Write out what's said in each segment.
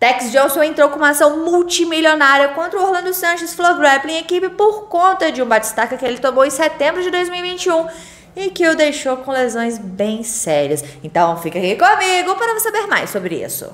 Tex Johnson entrou com uma ação multimilionária contra o Orlando Sanchez Flow Grappling Equipe por conta de um batistaca que ele tomou em setembro de 2021 e que o deixou com lesões bem sérias. Então fica aqui comigo para saber mais sobre isso.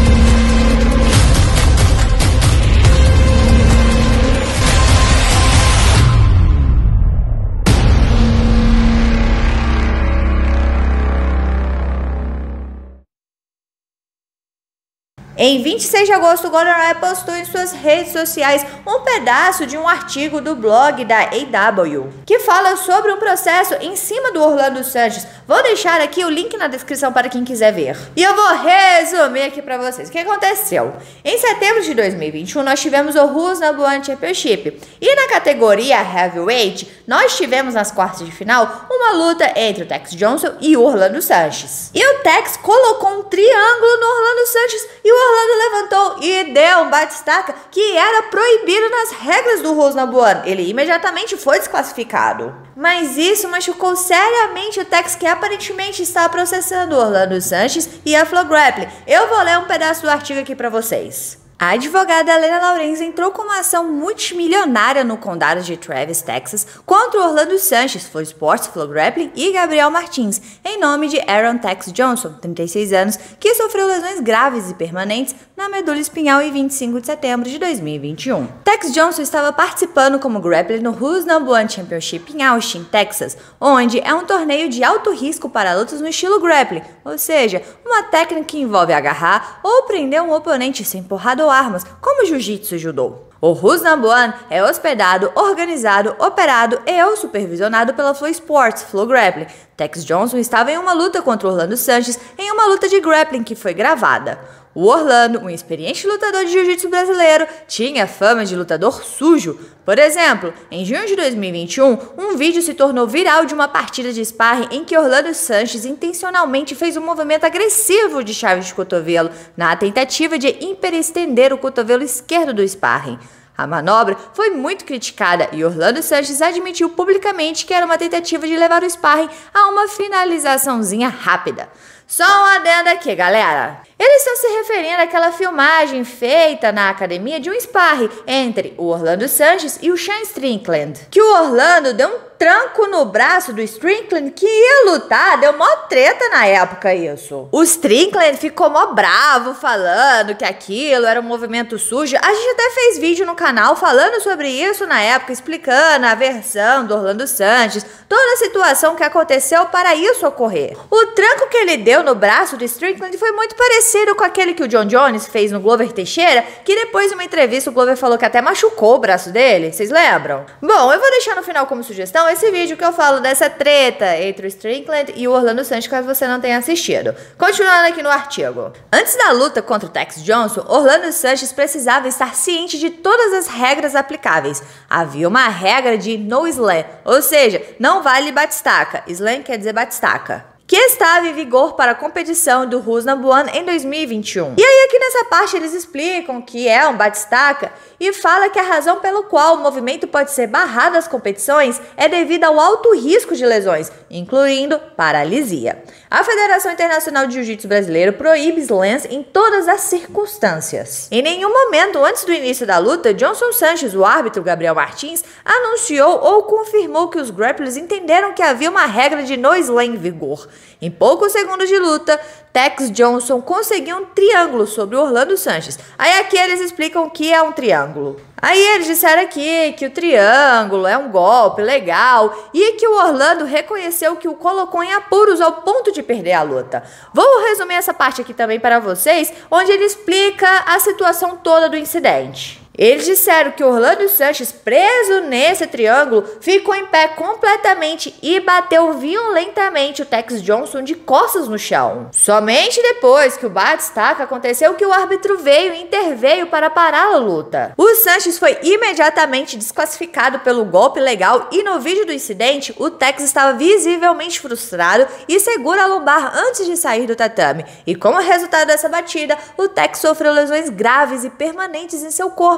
Em 26 de agosto, o Gordon Ryan postou em suas redes sociais um pedaço de um artigo do blog da AEW, que fala sobre um processo em cima do Orlando Sanchez. Vou deixar aqui o link na descrição para quem quiser ver. E eu vou resumir aqui para vocês o que aconteceu. Em setembro de 2021, nós tivemos o Who's Number One Championship. E na categoria Heavyweight, nós tivemos nas quartas de final uma luta entre o Tex Johnson e o Orlando Sanchez. E o Tex colocou um triângulo no Orlando Sanchez e o Orlando levantou e deu um batistaca que era proibido nas regras do Who's Number One. Ele imediatamente foi desclassificado. Mas isso machucou seriamente o Tex, que aparentemente está processando o Orlando Sanchez e a Flow Grappling. Eu vou ler um pedaço do artigo aqui para vocês. A advogada Helena Laurenz entrou com uma ação multimilionária no condado de Travis, Texas, contra o Orlando Sanchez, Flow Sports, Flow Grappling e Gabriel Martins, em nome de Aaron Tex Johnson, 36 anos, que sofreu lesões graves e permanentes na medula espinhal em 25 de setembro de 2021. Tex Johnson estava participando como grappler no Who's Number One Championship em Austin, Texas, onde é um torneio de alto risco para lutas no estilo grappling, ou seja, uma técnica que envolve agarrar ou prender um oponente sem porrada ou armas, como jiu-jitsu e judô. O Who's Number One é hospedado, organizado, operado e ou supervisionado pela Flow Sports, Flow Grappling. Tex Johnson estava em uma luta contra o Orlando Sanchez em uma luta de grappling que foi gravada. O Orlando, um experiente lutador de jiu-jitsu brasileiro, tinha fama de lutador sujo. Por exemplo, em junho de 2021, um vídeo se tornou viral de uma partida de sparring em que Orlando Sanchez intencionalmente fez um movimento agressivo de chave de cotovelo na tentativa de hiperestender o cotovelo esquerdo do sparring. A manobra foi muito criticada e Orlando Sanchez admitiu publicamente que era uma tentativa de levar o sparring a uma finalizaçãozinha rápida. Só um adendo aqui, galera. Eles estão se referindo àquela filmagem feita na academia de um sparring entre o Orlando Sanchez e o Sean Strickland, que o Orlando deu um tranco no braço do Strickland que ia lutar, deu mó treta na época isso. O Strickland ficou mó bravo falando que aquilo era um movimento sujo. A gente até fez vídeo no canal falando sobre isso na época, explicando a versão do Orlando Sanchez, toda a situação que aconteceu para isso ocorrer. O tranco que ele deu no braço do Strickland foi muito parecido com aquele que o John Jones fez no Glover Teixeira, que depois de uma entrevista o Glover falou que até machucou o braço dele, vocês lembram? Bom, eu vou deixar no final como sugestão esse vídeo que eu falo dessa treta entre o Strickland e o Orlando Sanchez, caso você não tenha assistido. Continuando aqui no artigo. Antes da luta contra o Tex Johnson, Orlando Sanchez precisava estar ciente de todas as regras aplicáveis. Havia uma regra de no slam, ou seja, não vale batistaca. Slam quer dizer batistaca, que estava em vigor para a competição do Who's Number One em 2021. E aí aqui nessa parte eles explicam que é um batistaca e fala que a razão pelo qual o movimento pode ser barrado das competições é devido ao alto risco de lesões, incluindo paralisia. A Federação Internacional de Jiu-Jitsu Brasileiro proíbe slams em todas as circunstâncias. Em nenhum momento antes do início da luta, Johnson Sanchez, o árbitro Gabriel Martins, anunciou ou confirmou que os grapplers entenderam que havia uma regra de no slam em vigor. Em poucos segundos de luta, Tex Johnson conseguiu um triângulo sobre o Orlando Sanchez. Aí aqui eles explicam o que é um triângulo. Aí eles disseram aqui que o triângulo é um golpe legal e que o Orlando reconheceu que o colocou em apuros ao ponto de perder a luta. Vou resumir essa parte aqui também para vocês, onde ele explica a situação toda do incidente. Eles disseram que Orlando Sanchez, preso nesse triângulo, ficou em pé completamente e bateu violentamente o Tex Johnson de costas no chão. Somente depois que o batistaca aconteceu que o árbitro veio e interveio para parar a luta. O Sanchez foi imediatamente desclassificado pelo golpe legal e no vídeo do incidente, o Tex estava visivelmente frustrado e segura a lombar antes de sair do tatame. E como resultado dessa batida, o Tex sofreu lesões graves e permanentes em seu corpo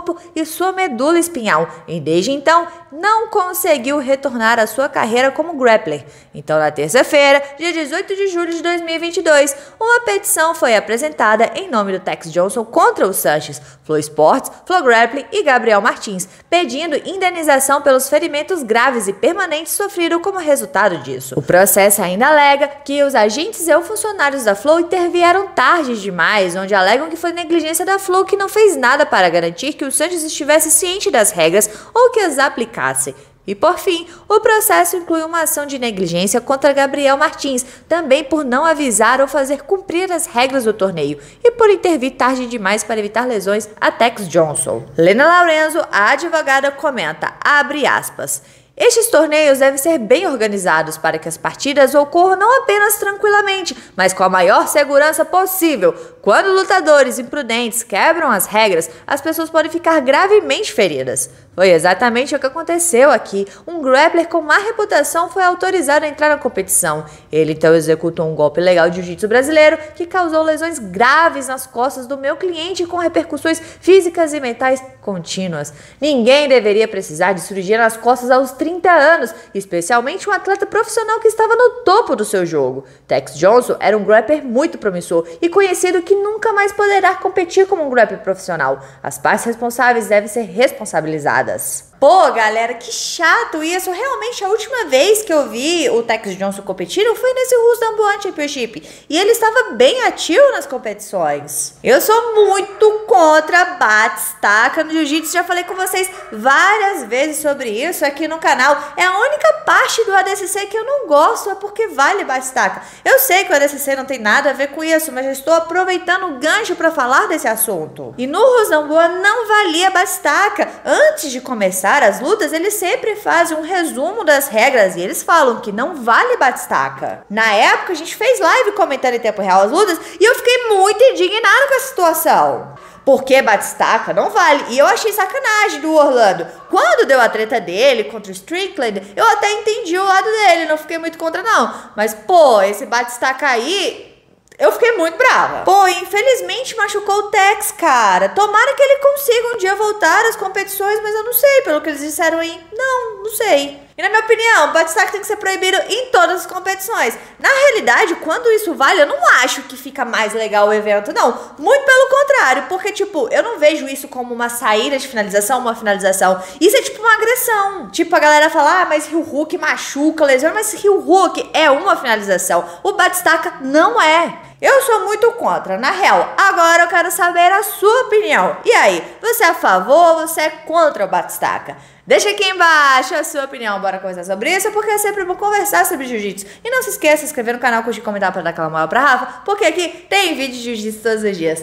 corpo e sua medula espinhal, e desde então não conseguiu retornar à sua carreira como grappler. Então, na terça-feira, dia 18 de julho de 2022, uma petição foi apresentada em nome do Tex Johnson contra o Sanches, Flow Sports, Flow Grappling e Gabriel Martins, pedindo indenização pelos ferimentos graves e permanentes sofridos como resultado disso. O processo ainda alega que os agentes e funcionários da Flow intervieram tarde demais, onde alegam que foi negligência da Flow que não fez nada para garantir que o Sanches estivesse ciente das regras ou que as aplicasse. E por fim, o processo inclui uma ação de negligência contra Gabriel Martins, também por não avisar ou fazer cumprir as regras do torneio e por intervir tarde demais para evitar lesões a Tex Johnson. Lena Lorenzo, a advogada, comenta, abre aspas, estes torneios devem ser bem organizados para que as partidas ocorram não apenas tranquilamente, mas com a maior segurança possível. Quando lutadores imprudentes quebram as regras, as pessoas podem ficar gravemente feridas. Foi exatamente o que aconteceu aqui. Um grappler com má reputação foi autorizado a entrar na competição. Ele então executou um golpe legal de jiu-jitsu brasileiro que causou lesões graves nas costas do meu cliente com repercussões físicas e mentais contínuas. Ninguém deveria precisar de cirurgia nas costas aos 30 anos, especialmente um atleta profissional que estava no topo do seu jogo. Tex Johnson era um grappler muito promissor e conhecido que nunca mais poderá competir como um grappler profissional. As partes responsáveis devem ser responsabilizadas. Pô, galera, que chato isso. Realmente, a última vez que eu vi o Tex Johnson competir foi nesse Ruslan Championship. E ele estava bem ativo nas competições. Eu sou muito contra bate-estaca no jiu-jitsu. Já falei com vocês várias vezes sobre isso aqui no canal. É a única parte do ADCC que eu não gosto, é porque vale bate-estaca. Eu sei que o ADCC não tem nada a ver com isso, mas eu estou aproveitando o gancho para falar desse assunto. E no Ruslan não valia bate-estaca. Antes de começar as lutas, eles sempre fazem um resumo das regras e eles falam que não vale bate-estaca. Na época, a gente fez live comentando em tempo real as lutas e eu fiquei muito indignada com essa situação. Porque bate-estaca não vale. E eu achei sacanagem do Orlando. Quando deu a treta dele contra o Strickland, eu até entendi o lado dele, não fiquei muito contra não. Mas, pô, esse bate-estaca aí... eu fiquei muito brava. Pô, infelizmente machucou o Tex, cara. Tomara que ele consiga um dia voltar às competições, mas eu não sei, pelo que eles disseram aí. Não sei. E na minha opinião, o bate-estaca tem que ser proibido em todas as competições. Na realidade, quando isso vale, eu não acho que fica mais legal o evento, não. Muito pelo contrário, porque, tipo, eu não vejo isso como uma saída de finalização, uma finalização. Isso é tipo uma agressão. Tipo, a galera fala, ah, mas heel hook machuca, lesiona, mas heel hook é uma finalização. O bate-estaca não é. Eu sou muito contra, na real. Agora eu quero saber a sua opinião. E aí, você é a favor ou você é contra o bate-estaca? Deixa aqui embaixo a sua opinião. Bora conversar sobre isso, porque é sempre bom conversar sobre jiu-jitsu. E não se esqueça de se inscrever no canal, curtir e comentar pra dar aquela moral pra Rafa, porque aqui tem vídeo de jiu-jitsu todos os dias.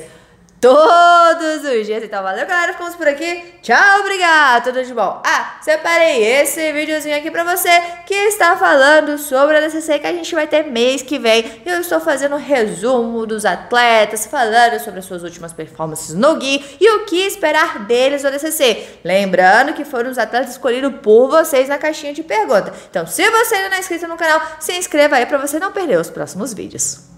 Todos os dias. Então valeu, galera, ficamos por aqui. Tchau, obrigado, tudo de bom. Ah, separei esse videozinho aqui pra você que está falando sobre a ADCC que a gente vai ter mês que vem. Eu estou fazendo um resumo dos atletas, falando sobre as suas últimas performances no GUI e o que esperar deles no ADCC. Lembrando que foram os atletas escolhidos por vocês na caixinha de pergunta. Então, se você ainda não é inscrito no canal, se inscreva aí pra você não perder os próximos vídeos.